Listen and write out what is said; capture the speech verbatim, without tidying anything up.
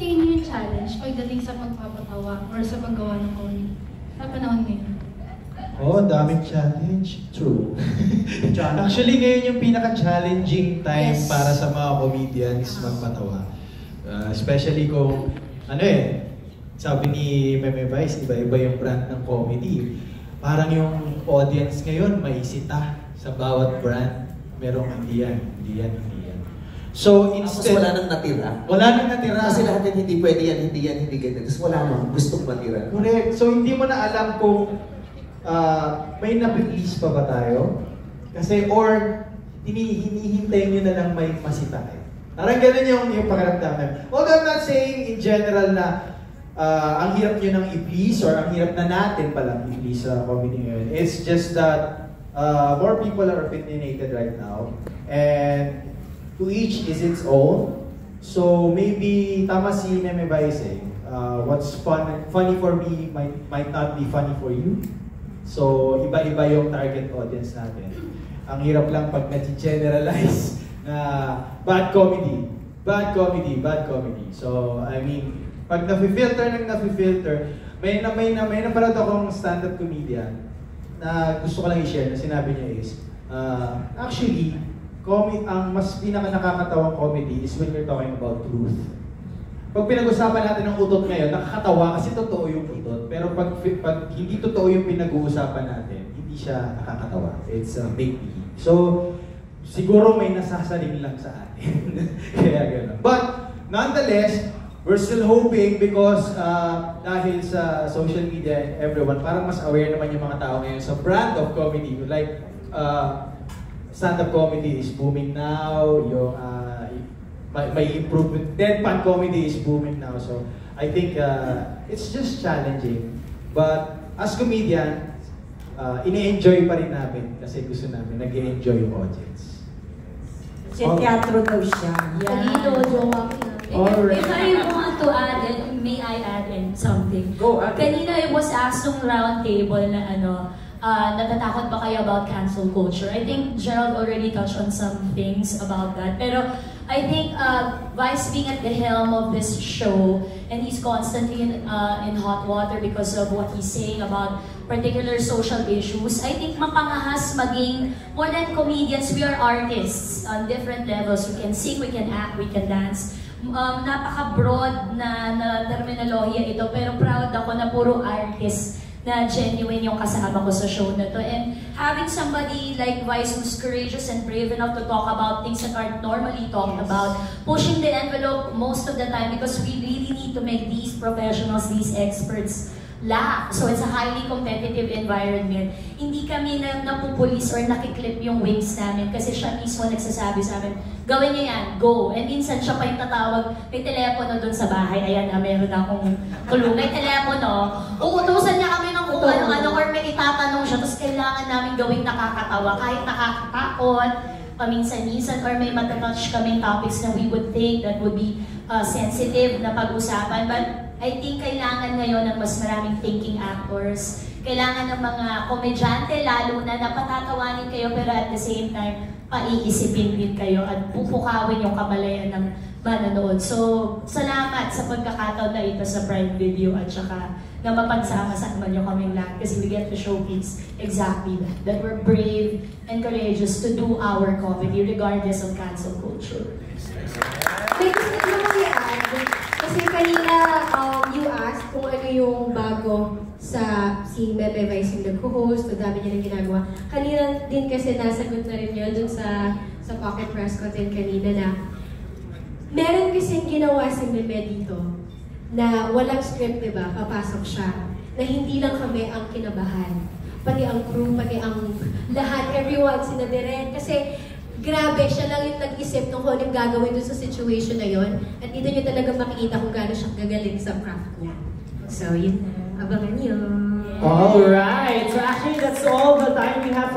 tingin niyo yung challenge pagdating sa pagpapatawa or sa paggawa ng comedy? Sa panahon ngayon? Oo, oh, daming challenge. True. Actually, ngayon yung pinaka-challenging time yes. para sa mga comedians magpatawa. Uh, especially kung, ano eh, sabi ni Meme Vice, iba-iba yung brand ng comedy. Parang yung audience ngayon, maisita sa bawat brand. Merong hindi yan, hindi yan, hindi yan. So, instead... Tapos wala nang natira. Wala nang natira. Kasi lahat yan, hindi pwede yan, hindi yan, hindi ganyan. Tapos wala nang gustong matira. Correct. So, hindi mo na alam kung uh, may napiplease pa ba tayo? Kasi, or, hinihintay nyo na lang may masita eh. Parang ganun yung, yung pakiramdam. Although I'm not saying in general na uh, ang hirap nyo nang i-please or ang hirap na natin palang i-please sa comedy ngayon. It's just that uh, more people are opinionated right now. And to each is its own. So maybe tama si Meme Vice eh. Uh, what's fun, funny for me might, might not be funny for you. So iba-iba yung target audience natin. Ang hirap lang pag nag-generalize na bad comedy, bad comedy, bad comedy. So I mean, pag nafi-filter ng nafi-filter, may na may na may napanood akong stand-up comedian na gusto ko lang i-share na sinabi niya is, uh, actually, Comedy, ang mas pinaka-nakakatawang comedy is when we're talking about truth. Pag pinag-usapan natin ng utot ngayon, nakakatawa kasi totoo yung utot. Pero pag, pag hindi totoo yung pinag-uusapan natin, hindi siya nakakatawa. It's a big deal. So, siguro may nasasaling lang sa atin. Kaya gano'n. But, nonetheless, we're still hoping because uh, dahil sa social media and everyone, parang mas aware naman yung mga tao ngayon sa brand of comedy. Like, uh, stand-up comedy is booming now, yung uh, may, may improvement, deadpan comedy is booming now. So I think uh, it's just challenging. But as comedian, uh, ini-enjoy pa rin namin kasi gusto namin, nag-enjoy yung audience. Kasi teatro daw siya. Talino, jowa. If I want to add, and may I add in something? Go, add. Kanina it was asked ng round table na ano, Uh, natatakot ba kayo about cancel culture? I think Gerald already touched on some things about that. Pero I think uh, Vice being at the helm of this show, and he's constantly in, uh, in hot water because of what he's saying about particular social issues. I think mapangahas maging, more than comedians, we are artists on different levels. We can sing, we can act, we can dance. Um, napaka-broad na, na terminolohiya ito, pero proud ako na puro artist na genuine yung kasama ko sa show na to. And having somebody like Vice who's courageous and brave enough to talk about things that aren't normally talked yes. about, pushing the envelope most of the time because we really need to make these professionals, these experts, laugh. So it's a highly competitive environment. Hindi kami na napupulis or nakiklip yung wings namin kasi siya mismo nagsasabi sa amin, gawin niyo yan, go. And minsan siya pa yung tatawag, may telepono dun sa bahay, ayan na, meron akong kulong, may telepono. Uutusan niya kami ng kung ano-ano or may itatanong siya, tapos kailangan namin gawing nakakatawa, kahit nakakatakot, paminsan-minsan, or may matatouch kaming topics na we would think that would be uh, sensitive na pag-usapan. But I think kailangan ngayon ng mas maraming thinking actors. Kailangan ng mga komedyante lalo na napatatawanin kayo pero at the same time, paiisipin din kayo at pupukawin yung kamalayan ng manonood. So, salamat sa pagkakataon na ito sa Prime Video at saka na mapagsama-sama nyo kaming lahat kasi we get to showcase exactly that. That we're brave and courageous to do our comedy regardless of cancel culture. May gusto ko lang i-add. Kasi kanina um, you asked kung ano yung bago sa si Meme Vice yung nag-host, o dami niya na ginagawa. Kanina din kasi nasagot na rin yun dun sa, sa pocket press ko din kanina na meron kasing ginawa si Meme dito na walang script, diba? Papasok siya. Na hindi lang kami ang kinabahan. Pati ang crew, pati ang lahat, everyone, sinabirin. Kasi grabe, siya lang yung nag-isip ng kung anong gagawin dun sa situation na yon. At dito nyo talaga makikita kung gaano siya gagaling sa craft niya. So, yun na. Abangan nyo. Alright! So actually, that's all the time we have.